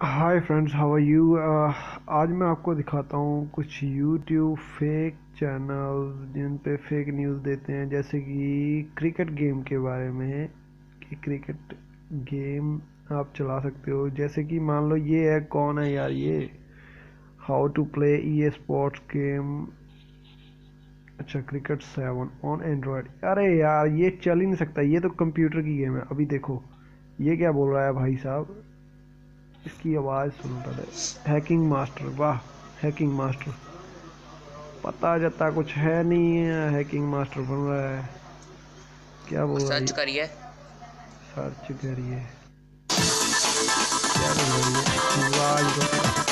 Hi friends, how are you. आज मैं आपको दिखाता हूँ कुछ यूट्यूब फेक चैनल्स जिन पे फेक न्यूज़ देते हैं, जैसे कि क्रिकेट गेम के बारे में कि क्रिकेट गेम आप चला सकते हो। जैसे कि मान लो ये है, कौन है यार ये, how to play esports game. अच्छा, क्रिकेट 7 ऑन एंड्रॉयड। अरे यार ये चल ही नहीं सकता, ये तो कंप्यूटर की गेम है। अभी देखो ये क्या बोल रहा है भाई साहब, इसकी आवाज़ सुनो पहले। हैकिंग मास्टर, वाह। हैकिंग मास्टर, पता जता कुछ है नहीं है, हैकिंग मास्टर बन रहा है। क्या बोल रहा है सर्च ये? करिए। सर्च करिए, क्या बोल रही है? आवाज दो।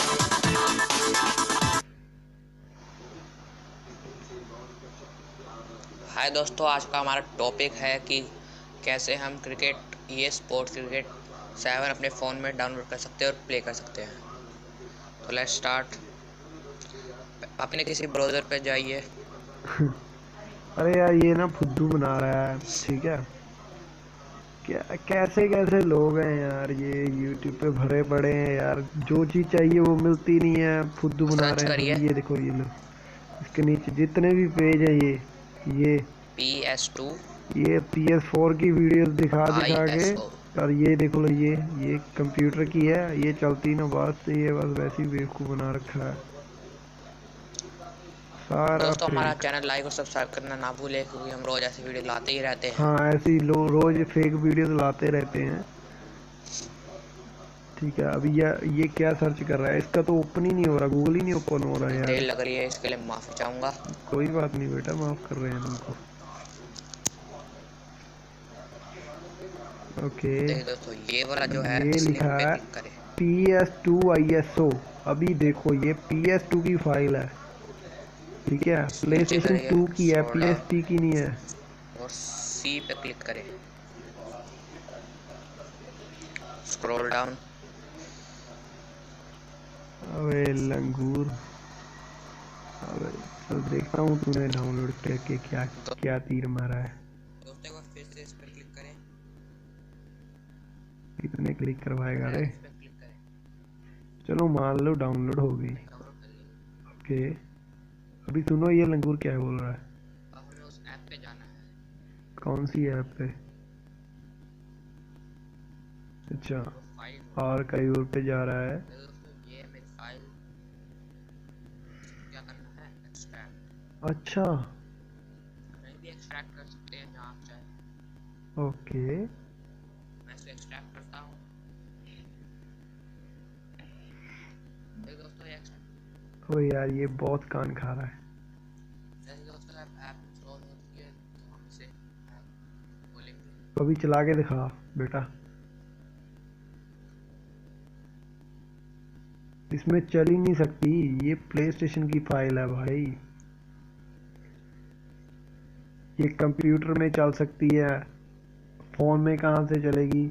हाय दोस्तों, आज का हमारा टॉपिक है कि कैसे हम क्रिकेट ये स्पोर्ट्स क्रिकेट 7 अपने फ़ोन में डाउनलोड कर सकते हैं और प्ले कर सकते हैं। तो लेट्स स्टार्ट। अपने किसी ब्राउज़र पे जाइए। अरे यार ये ना फुद्दू बना रहा है, ठीक है। क्या कैसे कैसे लोग हैं यार, ये यूट्यूब पे भरे पड़े हैं यार, जो चीज़ चाहिए वो मिलती नहीं है, फुद्दू बना सर्च रहे हैं करिए सभी। ये देखो, ये लो, इसके नीचे जितने भी पेज है ये PS2 ये PS4 की वीडियोस दिखा दिखा के। ISO। और ये देखो लो, ये कंप्यूटर की है, ये चलती ना, बस ये बस वैसे ही बेवकूफ़ बना रखा है, सारा दोस्तों, हमारा फेक। चैनल लाइक और सब्सक्राइब करना ना भूलें, क्योंकि हम रोज़ ऐसी वीडियो लाते ही रहते हैं। हाँ, ऐसे ही लोग रोज फेक वीडियोस लाते रहते हैं। ठीक है, अभी ये क्या सर्च कर रहा है? इसका तो ओपन ही नहीं हो रहा, गूगल ही नहीं ओपन हो रहा है देर यार। लग रही है, इसके लिए माफ़ी चाहूँगा। कोई बात नहीं बेटा, माफ़ कर रहे हैं तुमको। ओके, देखिए दोस्तों, ये वाला जो है ये इस लिंक लिखा पे है क्लिक करें। PS2 ISO। अभी देखो ये PS2 की फाइल है, ठीक है। प्ले नीचे स्टेशन करिए, 2 की है, स्क्रॉल डाउन PSP की नहीं है। और सी पे क्लिक करें। Scroll down. अबे लंगूर, अबे चल देखता हूँ तूने डाउनलोड करके क्या क्या तीर मारा है। दोस्तों, एक बार फिर से इस पर क्लिक करें। कितने क्लिक करवाएगा रे? डायरेक्ट इस पर क्लिक करें। चलो मान लो डाउनलोड हो गई। नहीं, डाउनलोड कर ली। ओके, अभी सुनो ये लंगूर क्या बोल रहा है। अब हमें उस ऐप पे जाना है। कौन सी ऐप पे? अच्छा, जो फाइल हो, और कहीं और पे जा रहा है। तो दोस्तों ये है मेरी फाइल। इसको क्या करना है? एक्सट्रैक्ट। अच्छा, कहीं भी एक्सट्रैक्ट कर सकते हैं जहाँ आप चाहें। ओके। मैं इसे एक्सट्रैक्ट करता हूँ। देखिए दोस्तों, ये एक्सट्रैक्ट। ओ यार ये बहुत कान खा रहा है। जैसे दोस्तों ऐप इंस्टॉल होती है तो हम इसे ऐप खोलेंगे। तो अभी चला के दिखा बेटा। इसमें चल ही नहीं सकती, ये प्ले स्टेशन की फाइल है भाई। ये कंप्यूटर में चल सकती है, फोन में कहाँ से चलेगी?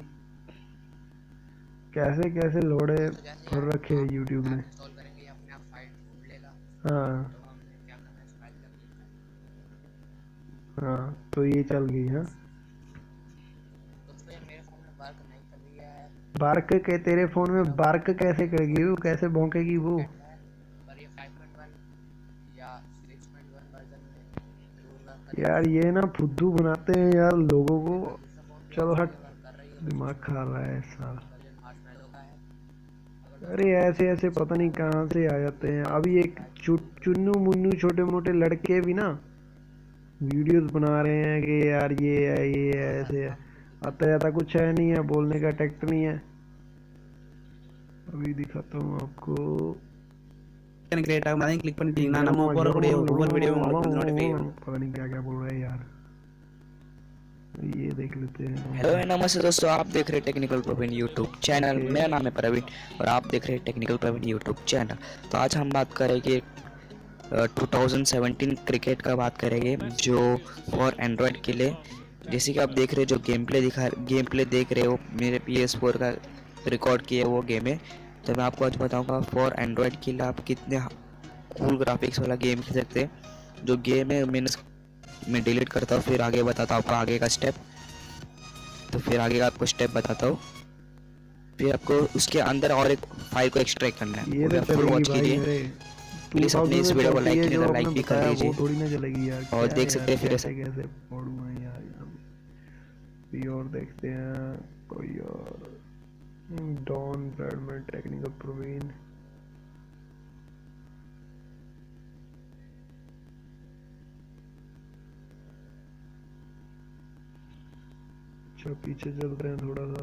कैसे कैसे लोड़े दोस्तों, जैसे ही भर रखे हैं आप यूट्यूब ने। ऐप इंस्टॉल करेंगे, ये अपने आप फाइल ढूंढ लेगा। हाँ तो हमने क्या करना है, इस फाइल पे क्लिक करना हाँ, तो ये चल गई। हाँ, है। दोस्तों, ये मेरे फ़ोन में वर्क नहीं कर रही है। बार्क के तेरे फोन में मेरा बार्क कैसे करेगी वो, कैसे भौंकेगी वो? है, पर ये 5.1 या 6.1 वर्जन में ज़रूर वर्क करेगी। यार ये ना फुद्दू बनाते हैं यार लोगों को। मेरे पास दूसरा फ़ोन भी है, चलो उस पर हट, ये वर्क कर रही है, बस दिमाग उसमें खा रहा है ऐसा। वर्जन मार्शमैलो का है। अगर अरे दोस्तों ऐसे आपको ऐसे पता नहीं कहाँ से आ जाते हैं। अभी एक फाइल चुन्नू मुन्नू छोटे मोटे लड़के भी ना वीडियोस बना रहे हैं कि यार ये है और ऐसे है। आपको आता दिक्कत जाता कुछ है नहीं है, बोलने का टैक्ट नहीं है। अभी दिखाता हूँ आपको। क्रिएट आगे क्लिक பண்ணிட்டீங்கன்னா நம்ம போற கூடிய ஒவ்வொரு வீடியோவும் உங்களுக்கு வந்து நோட்டிஃபை ஆகும்। पता नहीं क्या क्या बोल रहा है यार, ये देख लेते हेलो हैं। नमस्ते दोस्तों, आप देख रहे हैं technical Praveen YouTube channel. Okay, मेरा नाम है प्रवीण और आप देख रहे हैं टेक्निकल प्रवीण यूट्यूब चैनल। तो आज हम बात करेंगे 2017 क्रिकेट का बात करेंगे जो फॉर एंड्रॉयड के लिए। जैसे कि आप देख रहे हो, जो गेम प्ले देख रहे हो मेरे PS4 का रिकॉर्ड किया वो गेम है। तो मैं आपको आज बताऊंगा फॉर एंड्रॉयड के लिए आप कितने कूल ग्राफिक्स वाला गेम खेल सकते हैं। जो गेम है मैं डिलीट करता हूँ, फिर आगे बताता हूँ आपको आगे का स्टेप। तो फिर आगे का आपको स्टेप बताता हूँ। फिर आपको उसके अंदर और एक फाइल को एक्सट्रैक्ट करना है। ये तो फुल चलेगी वॉच भाई कीजिए। मेरे। प्लीज अपने इस वीडियो को लाइक कीजिए, लाइक भी कर दीजिए। वो थोड़ी ना चलेगी यार। और क्या देख है सकते हैं यार, फिर कैसे पढ़ूँ यार। भी और देखते हैं कोई और। Don Bradman technical Praveen. अच्छा पीछे चलते हैं थोड़ा सा।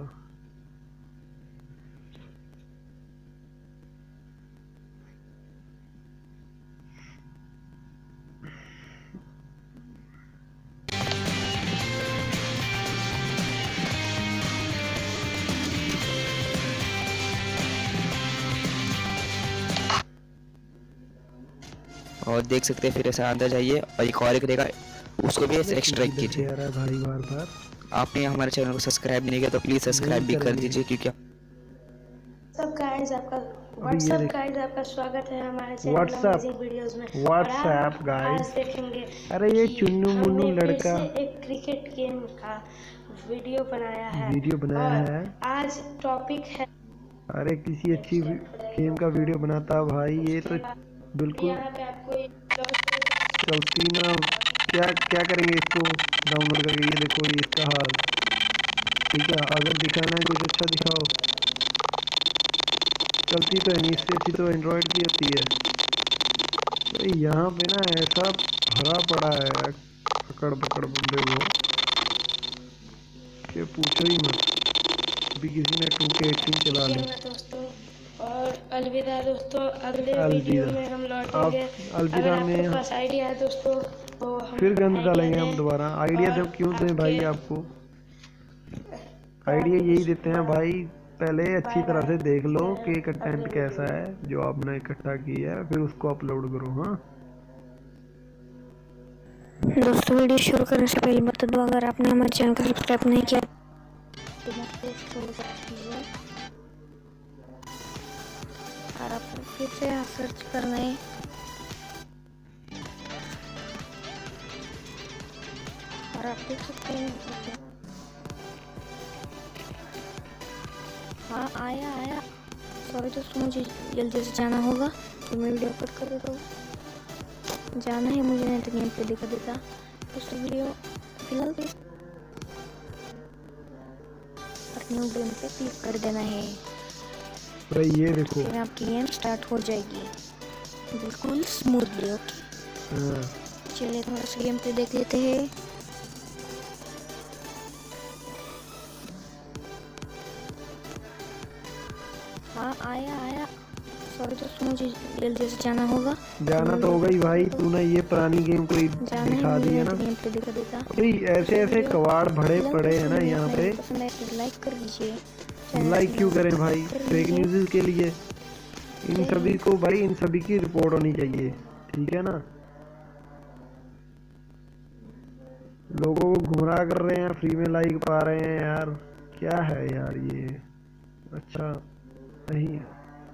और देख सकते हैं फिर ऐसा अंदर जाइए और एक और एक रहेगा, उसको भी ऐसे एक्सट्रैक्ट कीजिए। भाई बार बार आपने हमारे चैनल को सब्सक्राइब नहीं किया तो प्लीज सब्सक्राइब भी कर दीजिए, क्योंकि सब गाइस आपका स्वागत है हमारे चैनल व्हाट्सएप वीडियोस में। व्हाट्सएप आज गाइस। देखेंगे अरे ये कि चुन्नू मुन्नू हमने फिर लड़का से एक क्रिकेट गेम का वीडियो बनाया है। है। आज टॉपिक है, अरे किसी अच्छी गेम का वीडियो बनाता भाई, ये तो बिल्कुल यहाँ पे आपको चलती ना। क्या क्या करेंगे इसको डाउनलोड करके। ये देखो ये इसका हाल। ठीक है, अगर दिखाना है कुछ अच्छा दिखाओ। चलती तो है नहीं, इससे अच्छी तो एंड्रॉयड की होती है। तो यहाँ पे ना ऐसा भरा पड़ा है पकड़ पकड़ बंदे को कि पूछो ही मत। अभी किसी ने 2K18 चला ली। दोस्तों, और अलविदा दोस्तों, अगले वीडियो में हम लौटेंगे। अलविदा अगर में आपके पास आइडिया है दोस्तों तो हम फिर गंद आइडिया डालेंगे हम दें। दोबारा। आइडिया और तो क्यों दें भाई आपको। आइडिया यही देते हैं भाई, पहले अच्छी तरह से देख लो कि कंटेंट कैसा है जो आपने इकट्ठा किया है, फिर उसको अपलोड करो। हाँ दोस्तों, वीडियो शुरू करने से पहले बता दो, अगर आपने हमारे चैनल को सब्सक्राइब नहीं किया तो और आप फिर से सर्च करना है। और आप देख सकते हैं, हाँ आया। सॉरी दोस्तों, मुझे जल्दी से जाना होगा तो मैं वीडियो कट कर देता हूँ। जाना है मुझे, नहीं तो गेम पे दिखा देता दोस्तों। वीडियो फिलहाल न्यू गेम पे क्लिक कर देना है। ये देखो फिर आपकी गेम स्टार्ट हो जाएगी बिल्कुल स्मूथली। ओके चलिए थोड़ा सा गेम पे देख लेते हैं। हाँ आया। सॉरी दोस्तों, मुझे जल्दी से जाना होगा। जाना तो होगा ही भाई, तूने ये पुरानी गेम को दिखा दी है ना। गेम पे दिखा देता। ऐसे ऐसे कवाड़ भरे पड़े हैं ना यहाँ पे। लाइक कर दीजिए। लाइक क्यों करें भाई, फेक न्यूज़ के लिए। इन सभी को भाई, इन सभी की रिपोर्ट होनी चाहिए, ठीक है ना। लोगों को गुमराह कर रहे हैं, फ्री में लाइक पा रहे हैं यार। क्या है यार ये, अच्छा नहीं है।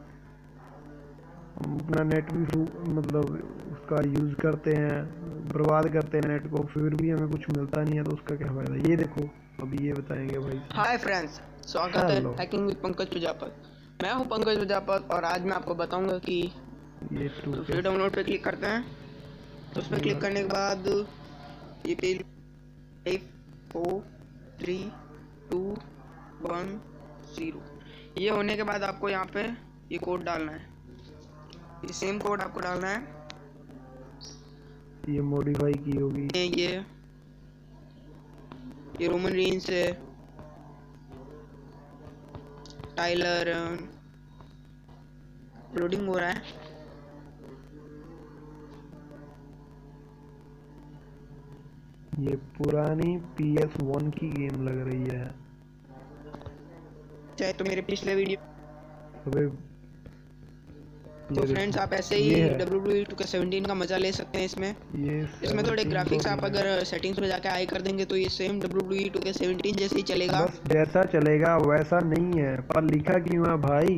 हम अपना नेट भी मतलब उसका यूज़ करते हैं, बर्बाद करते हैं नेट को, फिर भी हमें कुछ मिलता नहीं है, तो उसका क्या फायदा। ये देखो अभी ये बताएंगे भाई। हाय फ्रेंड्स, स्वागत है हैकिंग विद पंकज प्रजापत। मैं हूं पंकज प्रजापत और आज मैं आपको बताऊंगा कि ये फ्री डाउनलोड पे क्लिक करते हैं। तो उस पर क्लिक करने के बाद ये पे 4 3 2 1 0 ये होने के बाद आपको यहाँ पे ये कोड डालना है। ये सेम कोड आपको डालना है। ये मॉडिफाई की होगी। ये रोमन रेंज से टाइलर लोडिंग हो रहा है। ये पुरानी PS1 की गेम लग रही है। चाहे तो मेरे पिछले वीडियो अबे तो फ्रेंड्स आप ऐसे ही WWE 2K17 का मजा ले सकते हैं। इसमें थोड़े ग्राफिक्स आप अगर सेटिंग्स में जाके हाई कर देंगे तो ये सेम WWE 2K17 जैसे ही चलेगा। बस जैसा चलेगा वैसा नहीं है, पर लिखा क्यों है भाई।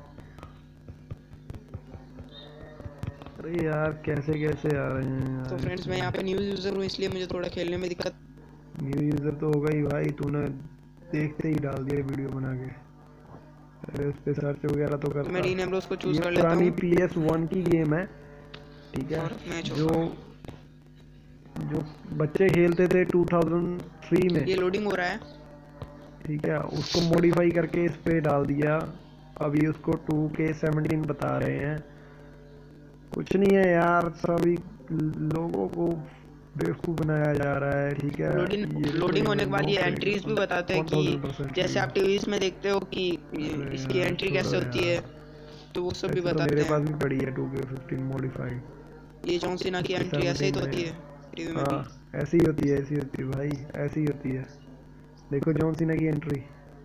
अरे यार कैसे कैसे आ रहे हैं यार। तो फ्रेंड्स मैं यहाँ पे न्यू यूजर हूँ, इसलिए मुझे थोड़ा खेलने में दिक्कत। न्यू यूजर तो होगा ही भाई, तूने देखते ही डाल दिया वीडियो बना के। फिर उस पे सर्च वगैरह तो करता। मैं डीन एम्ब्रोस को चूज ये कर लेता पुरानी हूँ। PS1 की गेम है, ठीक है, और मैच जो जो बच्चे खेलते थे 2003 में, ये लोडिंग हो रहा है। ठीक है, उसको मॉडिफाई करके इस पे डाल दिया। अभी उसको 2K17 बता रहे हैं। कुछ नहीं है यार, सभी लोगों को बेवकूफ़ बनाया जा रहा है, ठीक है। लोडिंग होने के बाद ये एंट्रीज भी बताते हैं कि जैसे आप टीवीज में देखते हो कि इसकी एंट्री कैसे होती है, तो वो सब भी तो बताते मेरे हैं। पास भी पड़ी है 2K15 मॉडिफाइड। ये जॉन सीना की एंट्री ऐसे ही तो होती है टीवी में भी। हाँ, ऐसी ही होती है, ऐसी होती है भाई, ऐसी ही होती है। देखो जॉन सीना की एंट्री।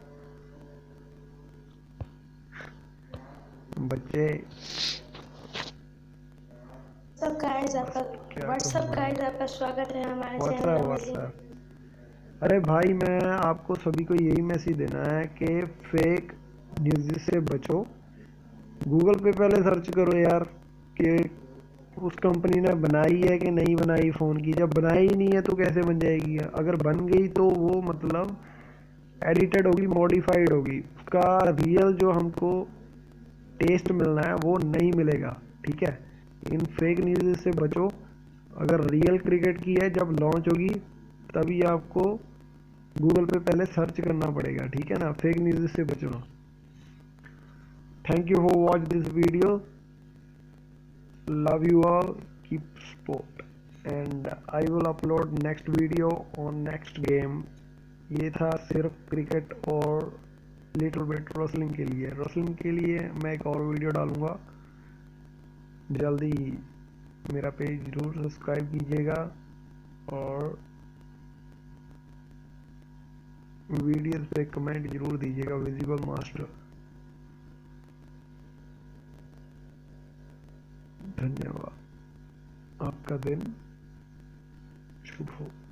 बच्चे सब गाइस आपका व्हाट्सअप गाइस आपका स्वागत है हमारे चैनल में। अरे भाई, मैं आपको सभी को यही मैसेज देना है कि फेक न्यूज़ से बचो। गूगल पे पहले सर्च करो यार कि उस कंपनी ने बनाई है कि नहीं बनाई फ़ोन की। जब बनाई ही नहीं है तो कैसे बन जाएगी? अगर बन गई तो वो मतलब एडिटेड होगी, मॉडिफाइड होगी, उसका रियल जो हमको टेस्ट मिलना है वो नहीं मिलेगा, ठीक है। इन फेक न्यूज़ से बचो। अगर रियल क्रिकेट की है जब लॉन्च होगी तभी आपको गूगल पे पहले सर्च करना पड़ेगा, ठीक है ना। फेक न्यूज़ से बचो। Thank you for watch this video. Love you all, keep support and I will upload next video on next game. ये था सिर्फ क्रिकेट और लिटिल बिट रेसलिंग के लिए। रेसलिंग के लिए मैं एक और वीडियो डालूंगा जल्दी। मेरा पेज जरूर सब्सक्राइब कीजिएगा और वीडियोस पे कमेंट जरूर दीजिएगा। विजिबल मास्टर, धन्यवाद। आपका दिन शुभ हो।